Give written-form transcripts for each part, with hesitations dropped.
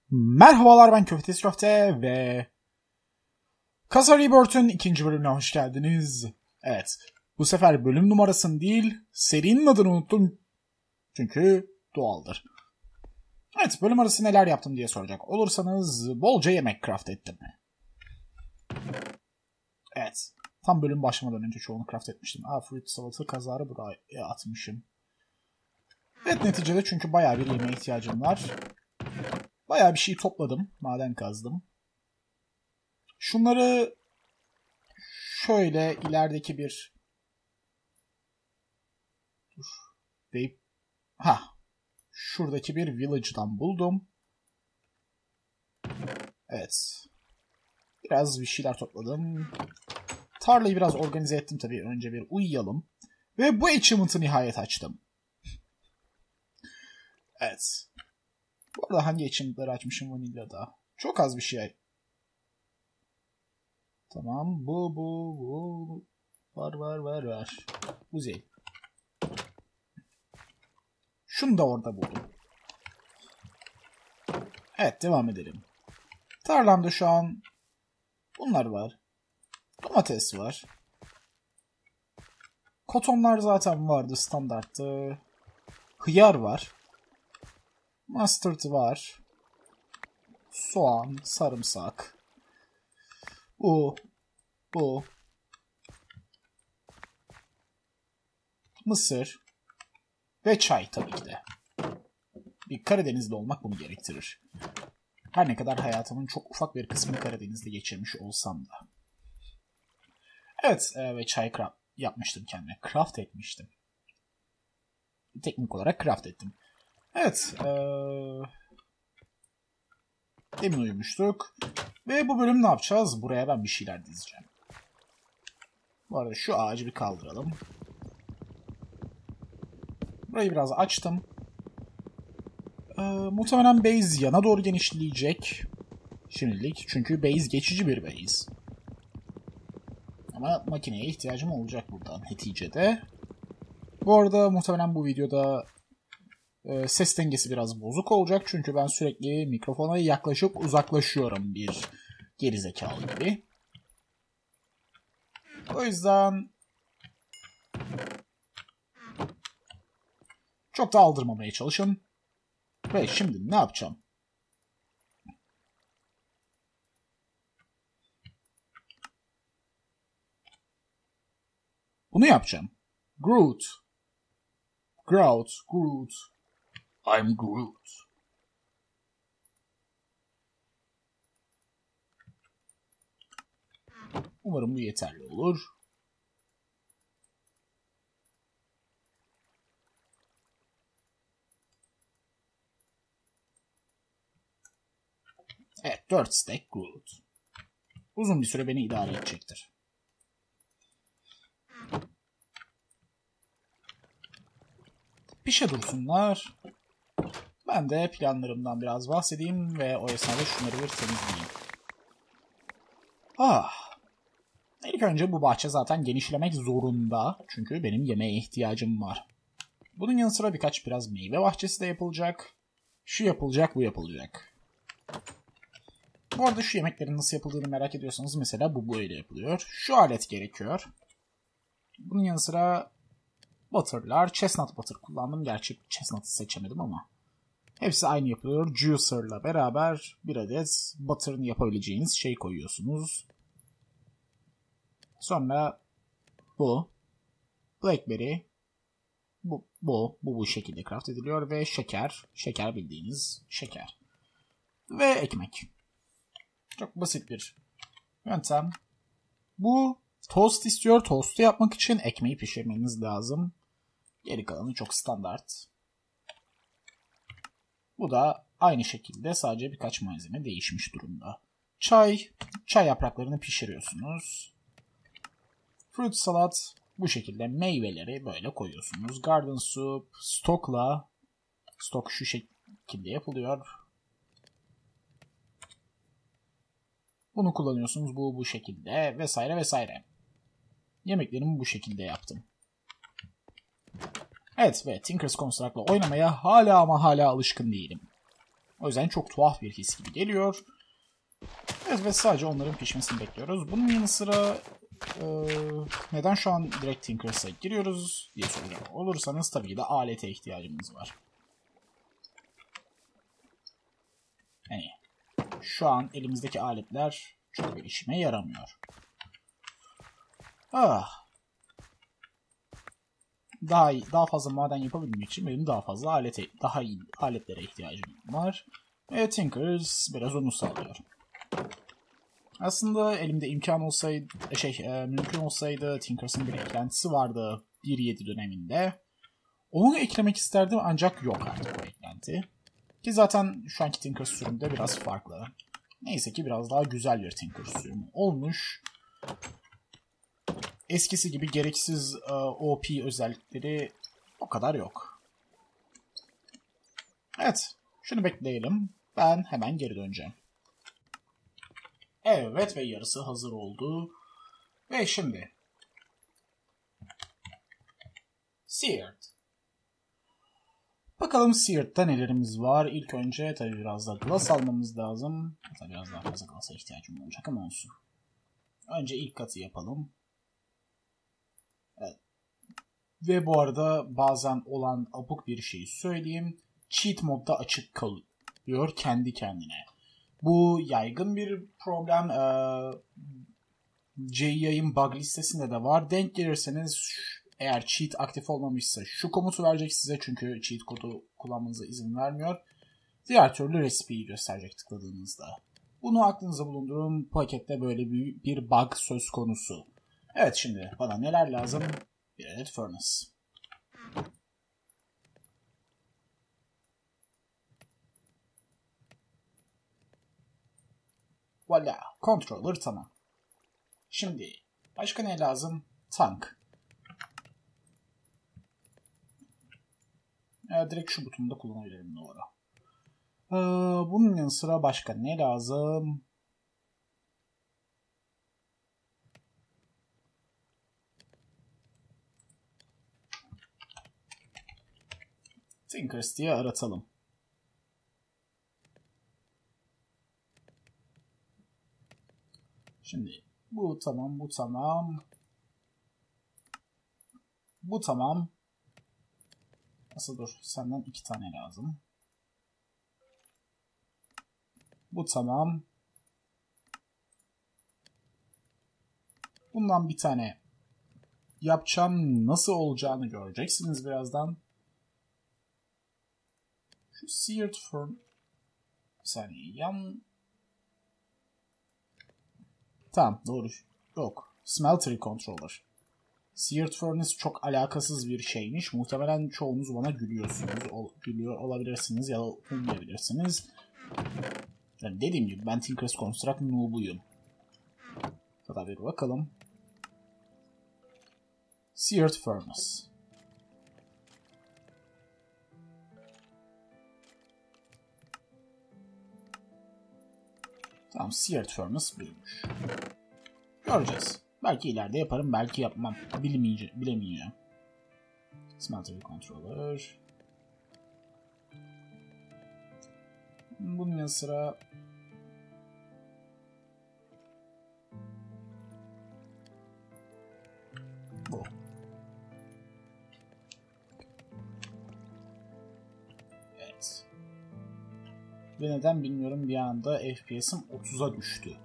Merhabalar, ben Köftesi Köfte ve Kasa Rebirth'ün ikinci bölümüne hoş geldiniz. Evet, bu sefer bölüm numarasını değil, serinin adını unuttum çünkü doğaldır. Evet, bölüm arası neler yaptım diye soracak olursanız bolca yemek craft ettim. Evet, tam bölüm başlamadan önce çoğunu craft etmiştim. Fruit salatı kazarı buraya atmışım. Evet, neticede çünkü bayağı bir yemeğe ihtiyacım var. Bayağı bir şey topladım, maden kazdım. Şunları şöyle ilerideki bir şuradaki bir village'dan buldum. Evet. Biraz bir şeyler topladım. Tarlayı biraz organize ettim tabii. Önce bir uyuyalım. Ve bu achievement'ı nihayet açtım. Evet. Bu arada hangi achievement'ları açmışım Vanilla'da? Çok az bir şey. Tamam. Bu. Var. Bu değil. Şunu da orada buldum. Evet, devam edelim. Tarlamda şu an bunlar var. Domates var. Kotonlar zaten vardı, standarttı. Hıyar var. Mustard var. Soğan, sarımsak. Bu. Mısır. Ve çay tabii ki de. Bir Karadenizli olmak bunu gerektirir. Her ne kadar hayatımın çok ufak bir kısmını Karadeniz'de geçirmiş olsam da. Evet, ve çay yapmıştım kendime. Craft etmiştim. Teknik olarak craft ettim. Evet. Demin uyumuştuk. Ve bu bölüm ne yapacağız? Buraya ben bir şeyler dizeceğim. Bu arada şu ağacı bir kaldıralım. Burayı biraz açtım. Muhtemelen base yana doğru genişleyecek. Şimdilik. Çünkü base geçici bir base. Ama makineye ihtiyacım olacak buradan neticede. Bu arada muhtemelen bu videoda ses dengesi biraz bozuk olacak. Çünkü ben sürekli mikrofona yaklaşıp uzaklaşıyorum bir gerizekalı gibi. O yüzden çok da aldırmamaya çalışın. Ve şimdi ne yapacağım? Bunu yapacağım. Groot. I'm Groot. Umarım bu yeterli olur. Evet, 4 stack Groot. Uzun bir süre beni idare edecektir. Pişe dursunlar. Ben de planlarımdan biraz bahsedeyim ve o esnada şunları bir temizleyeyim. İlk önce bu bahçe zaten genişlemek zorunda. Çünkü benim yemeğe ihtiyacım var. Bunun yanı sıra biraz meyve bahçesi de yapılacak. Şu yapılacak, bu yapılacak. Bu arada şu yemeklerin nasıl yapıldığını merak ediyorsanız mesela bu böyle yapılıyor. Şu alet gerekiyor. Bunun yanı sıra butter'lar. Chestnut butter kullandım. Gerçi chestnut'ı seçemedim ama. Hepsi aynı yapılıyor. Juicer'la beraber bir adet butter'ını yapabileceğiniz şey koyuyorsunuz. Sonra bu. Blackberry. Bu şekilde craft ediliyor ve şeker. Şeker bildiğiniz şeker. Ve ekmek. Çok basit bir yöntem. Bu tost istiyor. Tostu yapmak için ekmeği pişirmeniz lazım. Geri kalanı çok standart. Bu da aynı şekilde, sadece birkaç malzeme değişmiş durumda. Çay yapraklarını pişiriyorsunuz. Fruit salat bu şekilde, meyveleri böyle koyuyorsunuz. Garden soup stok şu şekilde yapılıyor. Bunu kullanıyorsunuz, bu şekilde vesaire. Yemeklerimi bu şekilde yaptım. Evet ve Tinker's Construct'la oynamaya hala alışkın değilim. O yüzden çok tuhaf bir his gibi geliyor. Evet ve sadece onların pişmesini bekliyoruz. Bunun yanı sıra neden şu an direkt Tinkers'a giriyoruz diye soracak olursanız tabii ki de alete ihtiyacımız var. Yani şu an elimizdeki aletler çok bir işime yaramıyor. Daha fazla maden yapabilmek için benim daha iyi aletlere ihtiyacım var. Ve Tinkers biraz onu sağlıyor. Aslında elimde imkan olsaydı, mümkün olsaydı Tinkers'ın bir eklentisi vardı 1.7 döneminde. Onu eklemek isterdim ancak yok artık o eklenti. Ki zaten şu anki Tinkers sürümü de biraz farklı. Neyse ki biraz daha güzel bir Tinkers sürümü olmuş. Eskisi gibi gereksiz OP özellikleri o kadar yok. Evet, şunu bekleyelim. Ben hemen geri döneceğim. Evet ve yarısı hazır oldu. Ve şimdi Seared. Bakalım Seared'da nelerimiz var. İlk önce tabii biraz da glass almamız lazım. Tabii biraz daha fazla glass'a ihtiyacım olacak ama olsun. Önce ilk katı yapalım. Evet. Ve bu arada bazen olan abuk bir şeyi söyleyeyim. Cheat modda açık kalıyor kendi kendine. Bu yaygın bir problem. JEI'ın bug listesinde de var. Denk gelirseniz eğer cheat aktif olmamışsa şu komutu verecek size çünkü cheat kodu kullanmanıza izin vermiyor. Diğer türlü recipe'yi gösterecek tıkladığınızda. Bunu aklınıza bulundurun. Pakette böyle bir bug söz konusu. Evet şimdi bana neler lazım? Bir adet furnace. Voila. Controller tamam. Şimdi başka ne lazım? Tank. Direkt şu butonu da kullanabilirim doğru. Bunun yanı sıra başka ne lazım? Tinkers diye aratalım. Şimdi bu tamam, bu tamam. Bu tamam. Nasıl dur? Senden 2 tane lazım. Bu tamam. Bundan bir tane yapacağım. Nasıl olacağını göreceksiniz birazdan. Şu Seared Furnace... Bir saniye. Tamam doğru. Yok. Smeltery Controller. Seared Furnace çok alakasız bir şeymiş. Muhtemelen çoğunuz bana gülüyorsunuz. Gülüyor olabilirsiniz ya da olmayabilirsiniz. Yani dediğim gibi ben Tinker's Construct noob'uyum. Hatta bir bakalım. Seared Furnace. Tamam, Seared Furnace buymuş. Göreceğiz. Belki ileride yaparım, belki yapmam. Bilemeyeceğim. Smeltery Controller. Bunun yanı sıra bu. Evet. Ve neden bilmiyorum bir anda FPS'im 30'a düştü.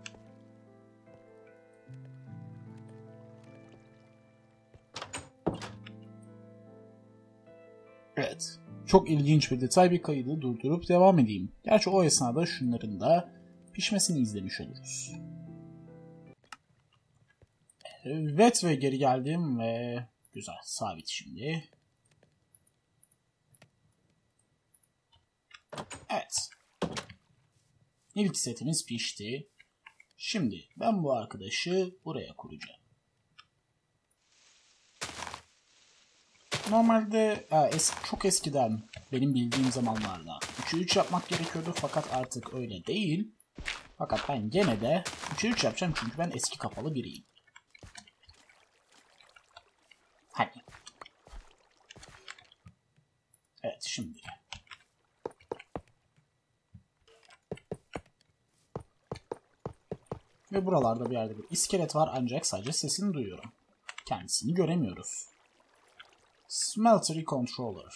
Evet. Çok ilginç bir detay, bir kaydı durdurup devam edeyim. Gerçi o esnada şunların da pişmesini izlemiş oluruz. Evet ve geri geldim ve güzel sabit şimdi. Evet. İlk setimiz pişti. Şimdi ben bu arkadaşı buraya kuracağım. Normalde çok eskiden benim bildiğim zamanlarda 3'e 3 yapmak gerekiyordu fakat artık öyle değil. Fakat ben gene de 3'e 3 yapacağım çünkü ben eski kafalı biriyim. Hani. Evet şimdi. Ve buralarda bir yerde bir iskelet var ancak sadece sesini duyuyorum. Kendisini göremiyoruz. Smeltery Controller.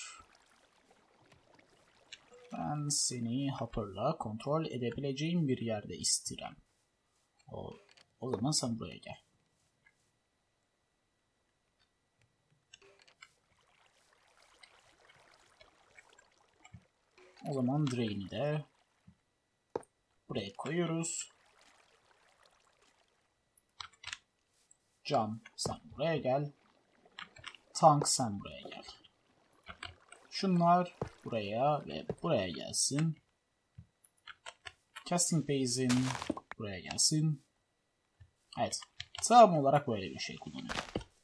Ben seni Hopper'la kontrol edebileceğim bir yerde istirem. O zaman sen buraya gel. O zaman Drain'i de buraya koyuyoruz. Can sen buraya gel. Tank sen buraya gel. Şunlar buraya ve buraya gelsin. Casting Basin buraya gelsin. Evet. Tam olarak böyle bir şey kullanıyorum.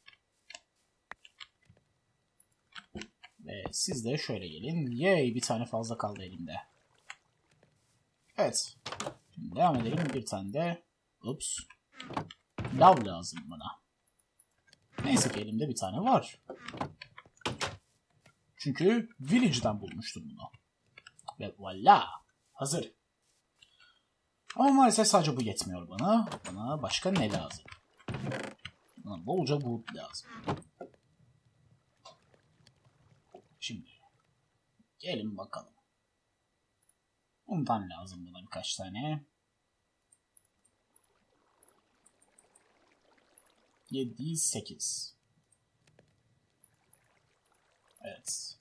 Ve siz de şöyle gelin. Yay, bir tane fazla kaldı elimde. Evet. Şimdi devam edelim. Bir tane de ups. Lav lazım bana. Neyse ki elimde bir tane var. Çünkü Village'den bulmuştum bunu. Ve voila. Hazır. Ama maalesef sadece bu yetmiyor bana. Bana başka ne lazım? Bana bolca wood lazım. Şimdi gelin bakalım. Bundan lazım bana birkaç tane. 7, 8. Evet.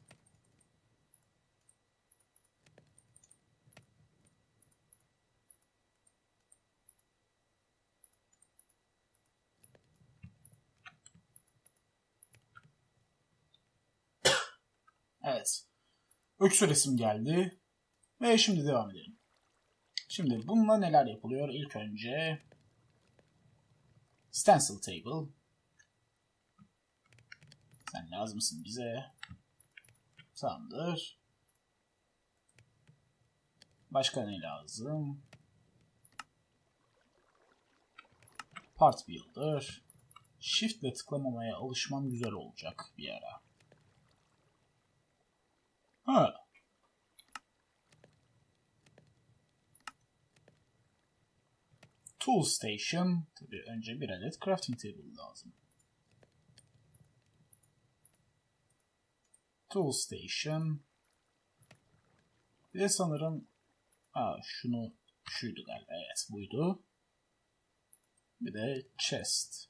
Evet. Öksür resim geldi. Ve şimdi devam edelim. Şimdi bununla neler yapılıyor? İlk önce stencil table. Sen lazımsın bize. Tamamdır. Başka ne lazım? Part builder. Shift ile tıklamamaya alışmam güzel olacak bir ara. Ha. Tool station. Tabii önce bir adet crafting table lazım. Tool station. Bir de sanırım şuydu galiba. Evet, buydu. Bir de chest.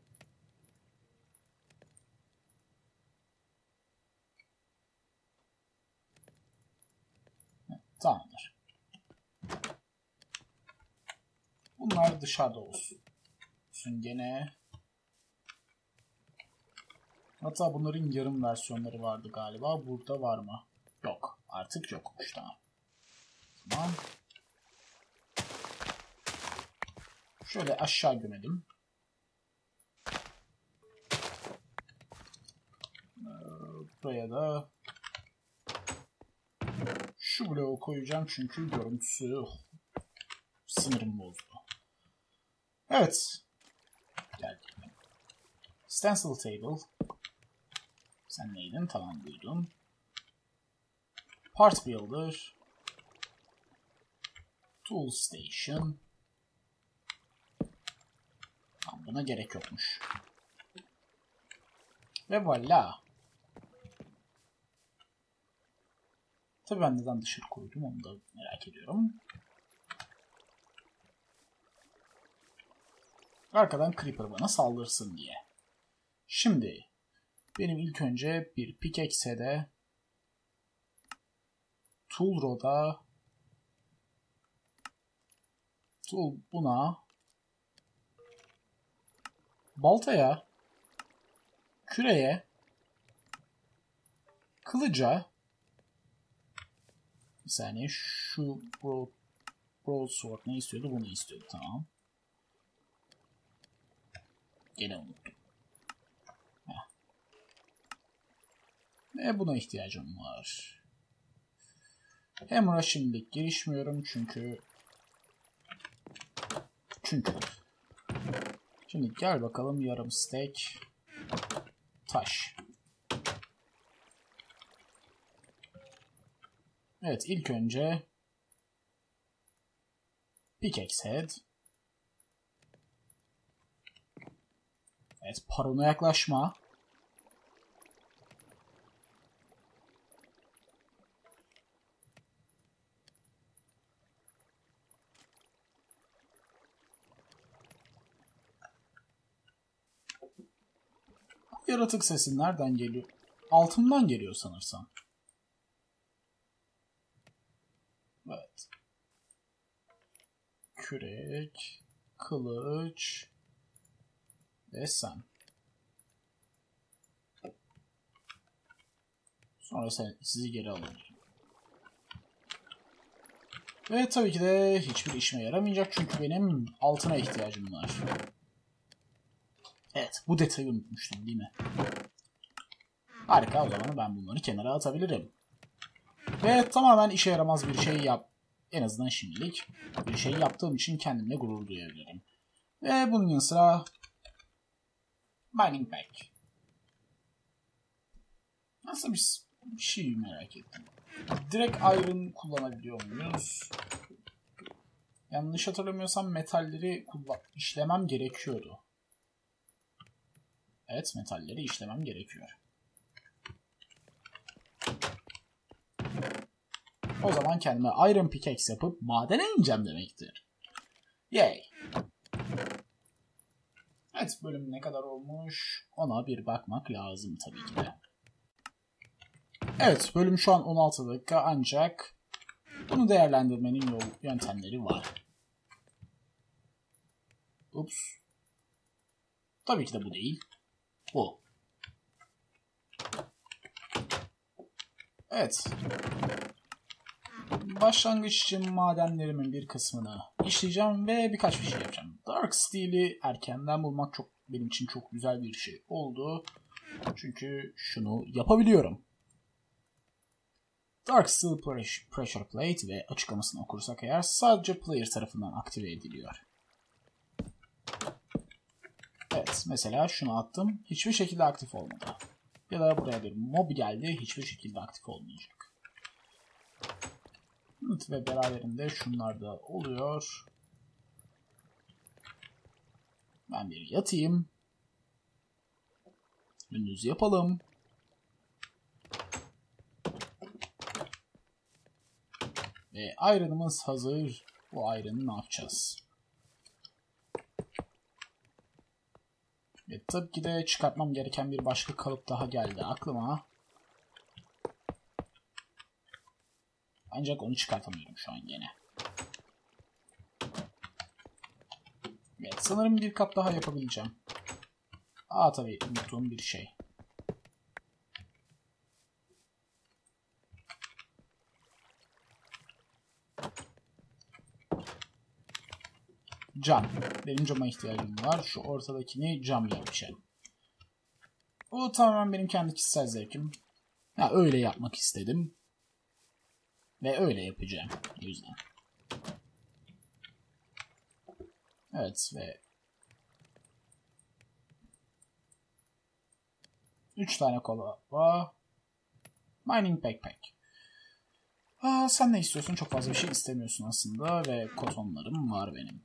Tamamdır. Bunlar dışarıda olsun. Gene. Hatta bunların yarım versiyonları vardı galiba. Burada var mı? Yok. Artık yokmuş. Tamam. Şöyle aşağı gömelim. Buraya da şu bloğu koyacağım çünkü görüntüsü sinirim bozdu. Evet. Geldik. Stencil table. Sen neydin? Tamam, buydun. Part builder. Tool station. Tamam, buna gerek yokmuş. Ve voila. Tabii ben neden dışarı koydum onu da merak ediyorum. Arkadan Creeper bana saldırsın diye. Şimdi benim ilk önce bir pickaxe'e de tool rod'a tool buna baltaya küreye kılıca bir saniye şu broadsword ne istiyordu? Bunu istiyordu. Tamam. Gene unuttum. Ve buna ihtiyacım var. Hammer'a şimdilik girişmiyorum çünkü şimdi gel bakalım, yarım stack taş. Evet, ilk önce pickaxe head. Evet, parona yaklaşma. Yaratık sesi nereden geliyor? Altımdan geliyor sanırsam. Evet. Kürek, kılıç ve sen. Sonra sizi geri alacağım. Ve tabii ki de hiçbir işime yaramayacak çünkü benim altına ihtiyacım var. Evet, bu detayı unutmuştum değil mi? Harika, o zaman ben bunları kenara atabilirim. Ve tamamen işe yaramaz bir şey en azından şimdilik bir şey yaptığım için kendimle gurur duyabilirim. Ve bunun yanı sıra Mining Pack. Nasıl bir şey merak ettim. Direkt Iron kullanabiliyor muyuz? Yanlış hatırlamıyorsam metalleri işlemem gerekiyordu. Evet, metalleri işlemem gerekiyor. O zaman kendime Iron Pickaxe yapıp madene ineceğim demektir. Yay! Evet, bölüm ne kadar olmuş ona bir bakmak lazım tabii ki de. Evet, bölüm şu an 16 dakika ancak bunu değerlendirmenin yöntemleri var. Ups. Tabii ki de bu değil. Bu. Evet. Başlangıç için madenlerimin bir kısmını işleyeceğim ve birkaç bir şey yapacağım. Dark Steel'i erkenden bulmak benim için çok güzel bir şey oldu. Çünkü şunu yapabiliyorum. Dark Steel Pressure Plate ve açıklamasını okursak eğer sadece player tarafından aktive ediliyor. Evet, mesela şunu attım. Hiçbir şekilde aktif olmadı. Ya da buraya bir mob geldi. Hiçbir şekilde aktif olmayacak. Evet, ve beraberinde şunlar da oluyor. Ben bir yatayım. Gündüz yapalım. Ve iron'ımız hazır. Bu iron'ı ne yapacağız? Ve tabii ki de çıkartmam gereken bir başka kalıp daha geldi aklıma. Ancak onu çıkartamıyorum şu an gene. Evet, sanırım bir kat daha yapabileceğim. Tabii unuttuğum bir şey. Cam. Benim cama ihtiyacım var. Şu ortadakini cam yapacağım. Bu tamamen benim kendi kişisel zevkim. Öyle yapmak istedim. Ve öyle yapacağım. O yüzden. Evet ve 3 tane kola var. Mining Backpack. Sen ne istiyorsun? Çok fazla bir şey istemiyorsun aslında ve kotonlarım var benim.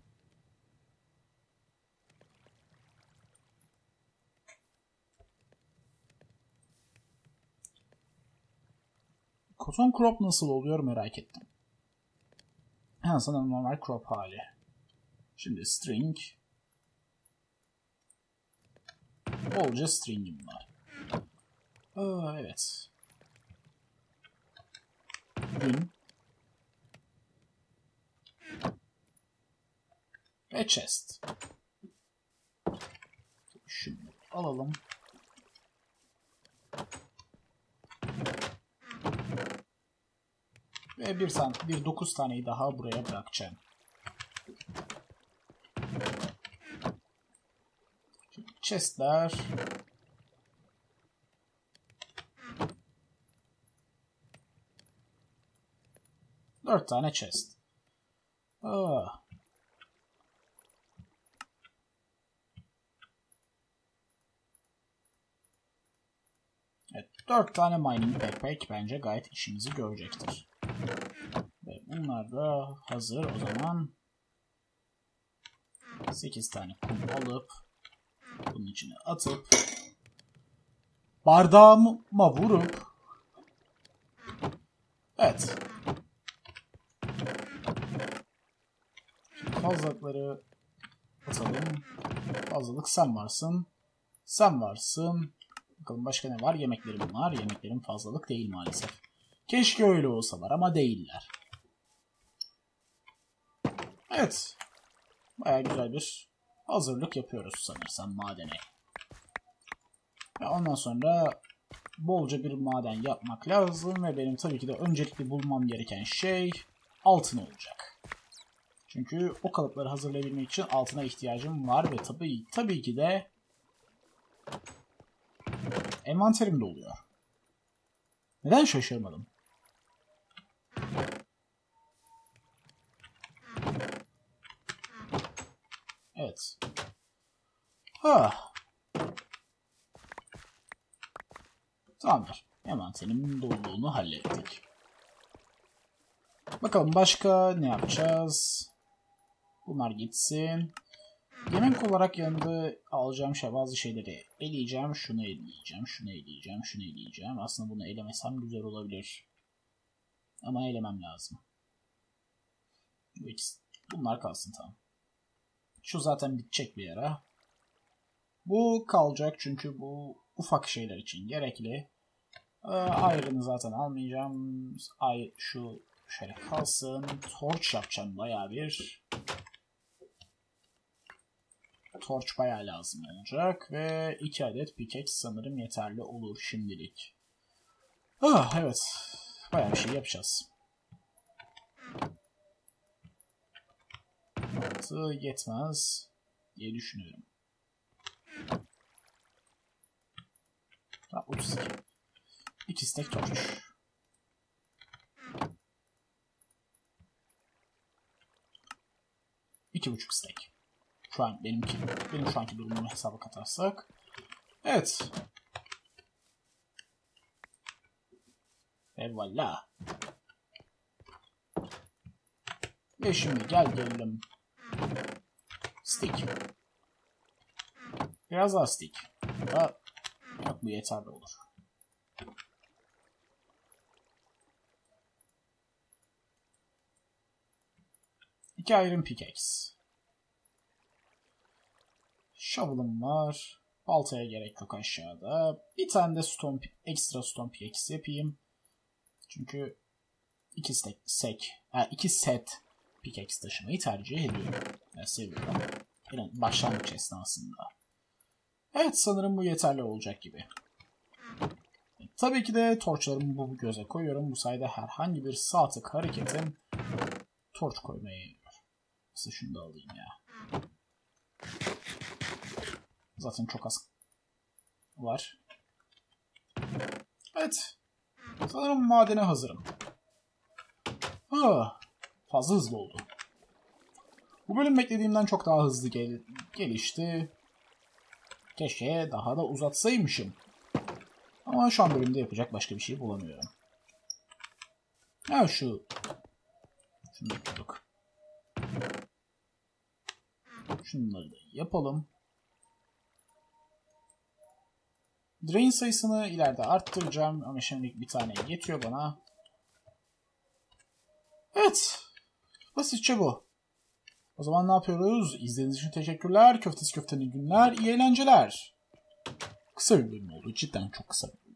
Koton crop nasıl oluyor merak ettim. Sanırım normal crop hali. Şimdi string. Bolca string'im var. Evet. Gün. Ve chest. Şunu alalım. Ve bir 9 taneyi daha buraya bırakacağım. Chestler. Dört tane chest. Evet, 4 tane mining backpack bence gayet işimizi görecektir. Ve bunlar da hazır o zaman. 8 tane kum alıp bunun içine atıp bardağıma vurup evet. Fazlalıkları atalım. Fazlalık sen varsın. Sen varsın. Bakalım başka ne var? Yemeklerim var. Yemeklerim fazlalık değil maalesef. Keşke öyle olsalar ama değiller. Evet. Bayağı güzel bir hazırlık yapıyoruz sanırsam madene. Ve ondan sonra bolca bir maden yapmak lazım ve benim tabii ki de öncelikle bulmam gereken şey altın olacak. Çünkü o kalıpları hazırlayabilmek için altına ihtiyacım var ve tabii ki de envanterimde oluyor. Neden şaşırmadım? Evet. Tamamdır. Envanterimin doluluğunu hallettik. Bakalım başka ne yapacağız? Bunlar gitsin. Yemek olarak yanında alacağım bazı şeyleri eleyeceğim. Şunu eleyeceğim, şunu eleyeceğim, şunu eleyeceğim. Aslında bunu elemesem güzel olabilir. Ama elemem lazım. Bunlar kalsın tamam. Şu zaten bitecek bir ara. Bu kalacak çünkü bu ufak şeyler için gerekli. Iron'ı zaten almayacağım. Şu şöyle kalsın. Torch yapacağım bayağı bir. Torch bayağı lazım olacak. Ve 2 adet pickaxe sanırım yeterli olur şimdilik. Evet. Bayağı bir şey yapacağız. 6 yetmez diye düşünüyorum. 32. 2 stack torch. İki buçuk stack. Şu an benim şu anki durumumu hesaba katarsak. Evet. Eyvallah. Ve şimdi gelelim. Stick. Biraz daha stick. Yok bu yeterli olur. İki iron pickaxe. Shovel'ım var. Baltaya gerek yok aşağıda. Bir tane de extra stone pickaxe yapayım. Çünkü iki set pickaxe taşımayı tercih ediyorum. Yani seviyorum. Yani başlangıç esnasında. Evet sanırım bu yeterli olacak gibi. Tabii ki de torçlarımı bu göze koyuyorum. Bu sayede herhangi bir sağ tık hareketim torç koymaya yarıyor. Mesela şunu da alayım ya. Zaten çok az var. Evet. Sanırım madene hazırım. Fazla hızlı oldu. Bu bölüm beklediğimden çok daha hızlı gelişti. Keşke daha da uzatsaymışım. Ama şu an bölümde yapacak başka bir şey bulamıyorum. Şunu bulduk. Şunları da yapalım. Drain sayısını ileride arttıracağım ama şimdilik bir tane yetiyor bana. Evet. Basitçe bu. O zaman ne yapıyoruz? İzlediğiniz için teşekkürler. Köftesi köftenin günler. İyi eğlenceler. Kısa bir bölüm oldu. Cidden çok kısa bir bölüm.